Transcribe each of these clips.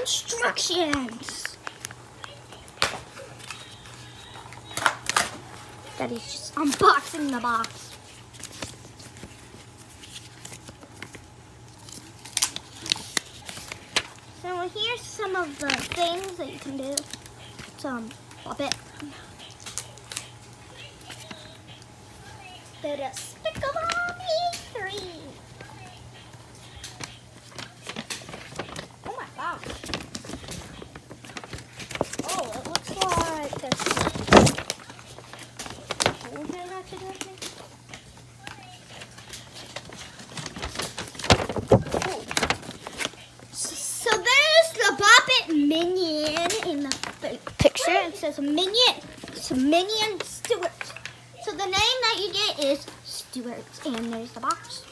instructions. Daddy's just unboxing the box. So here's some of the things that you can do. Pop it. The Despicable Me 3. Oh my gosh. Oh, it looks like this. So there's the Bop It Minion in the picture. It says Minion. It's a Minion Stuart. So the name that you get is Stuart. And there's the box.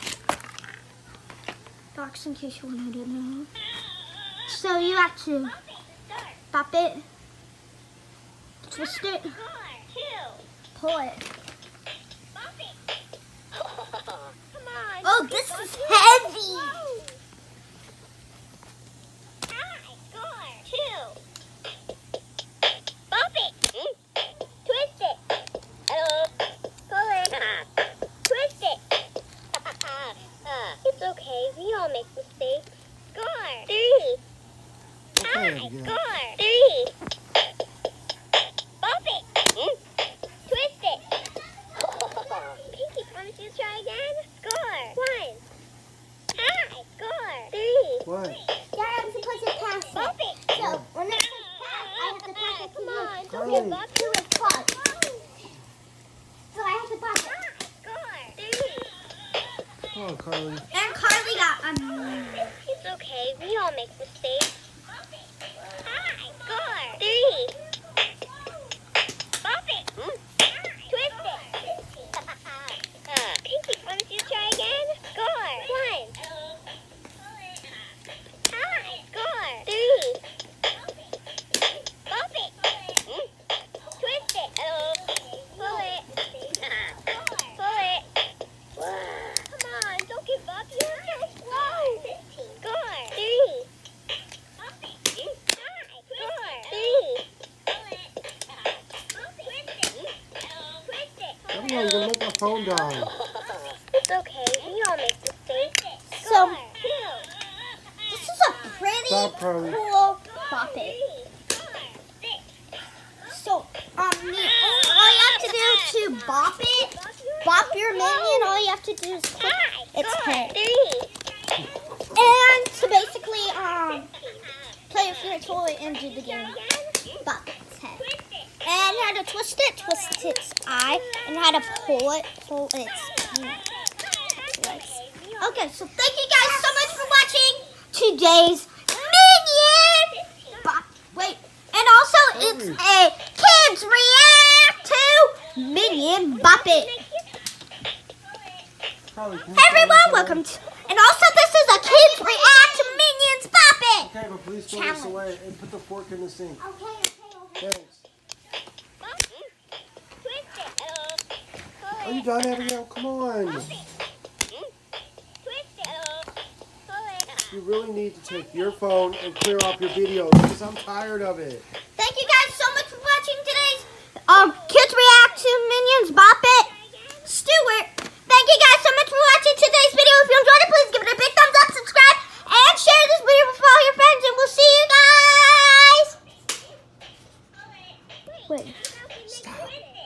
Box in case you wanted to know. So you have to bop it, twist it, pull it. Oh, this is heavy. It's okay, we all make mistakes. Score! 3. Okay, Score! 3. Bump it! Twist it! Pinky promise you try again? Score! 1. Score! 3. What? Dad, I have to put it past Bump it. it! So when it says pass, I have to pass it to Come on, you. don't Carly. give up. To its part. So I have to pass it. Score! 3. Come on, Carly. And Carly got It's okay, we all make mistakes. Score! 3. Bump it! Twist it! Pinky, why don't you try again? Score! 1. Score! 3. Bump it! Twist it! Pull it! Pull it! Come on, don't give up. You're so slow. Score! 3. Score! 3. Come on, you're gonna make my phone die. It's okay. We all make mistakes. So, Score! 2. this is a pretty Stop, Carly. cool Bop It. So, all you have to do to bop it, bop your minion, all you have to do is click its head. 3. And to basically, play with your toy and do the game. Bop its head. And how to twist its eye, and how to pull its legs. Okay, so thank you guys so much for watching today's Minion Bop. Wait, and also it's a Kids React to Minion Bop It. Carly, can you Hey everyone, throw this welcome away? to, and also this is a Kids React to Minions Bop It. Okay, but please throw this away and put the fork in the sink. Okay. Thanks. Are you done, Abigail? Come on. You really need to take your phone and clear off your videos because I'm tired of it. Thank you guys so much for watching today's Kids React to Minions Bop It. Stuart, thank you guys so much for watching today's video. If you enjoyed it, please give it a big thumbs up, subscribe, and share this video with all your friends, and we'll see you guys. Wait. Stop.